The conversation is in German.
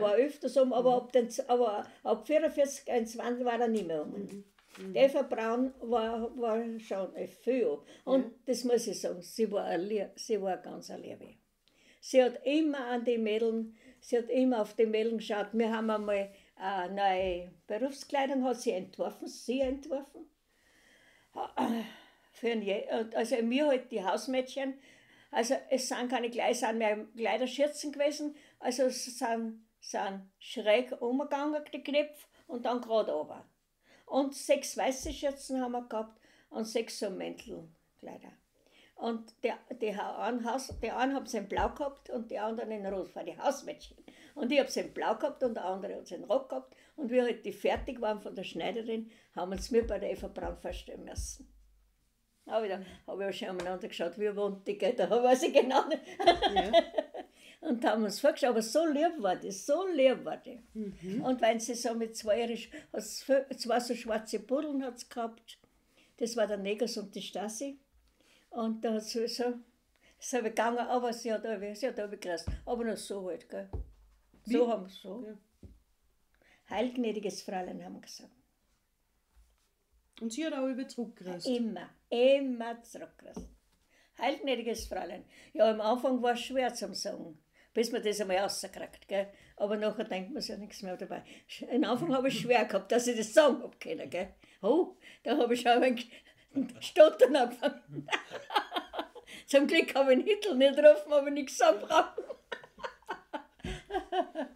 war öfters aber ab 44, 21 war er nicht mehr Die Eva Braun war schon viel. Und das muss ich sagen, sie war ganz eine Liebe. Sie hat immer an die Mädeln, sie hat immer auf die Mädeln geschaut. Wir haben einmal eine neue Berufskleidung, hat sie entworfen. Also mir halt die Hausmädchen, also es sind keine sind mehr Kleiderschürzen gewesen, also es sind schräg umgegangen, die Knöpfe, und dann gerade runter. Und 6 weiße Schürzen haben wir gehabt und 6 so Mäntelkleider. Und die einen haben sie in Blau gehabt und die anderen in Rot, für die Hausmädchen. Und ich habe sie in Blau gehabt und der andere hat sie in Rot gehabt. Und wie halt die fertig waren von der Schneiderin, haben wir uns mir bei der Eva Braun vorstellen müssen. Habe ich schon umeinander geschaut, wie wohnt die, da weiß ich genau nicht. Ja. Und haben uns vorgestellt, aber so lieb war die. Und wenn sie so mit zwei so schwarze Pudeln hat's gehabt, das war der Negus und die Stasi. Und da hat sie so, das habe ich gegangen, aber sie hat gerissen. Aber noch so halt, gell. So haben wir es so. Ja. Heilgnädiges Fräulein, haben wir gesagt. Und sie hat auch über zurückgerissen? Immer zurückgerissen. Heilgnädiges Fräulein. Ja, am Anfang war es schwer zum Sagen, bis man das einmal rausgekriegt, gell. Aber nachher denkt man sich ja nichts mehr dabei. Am Anfang habe ich schwer gehabt, dass ich das sagen habe können, gell. Oh, da habe ich schon ein wenig stottern angefangen. Zum Glück habe ich den Hitler nicht getroffen, aber nichts sagen brauchen.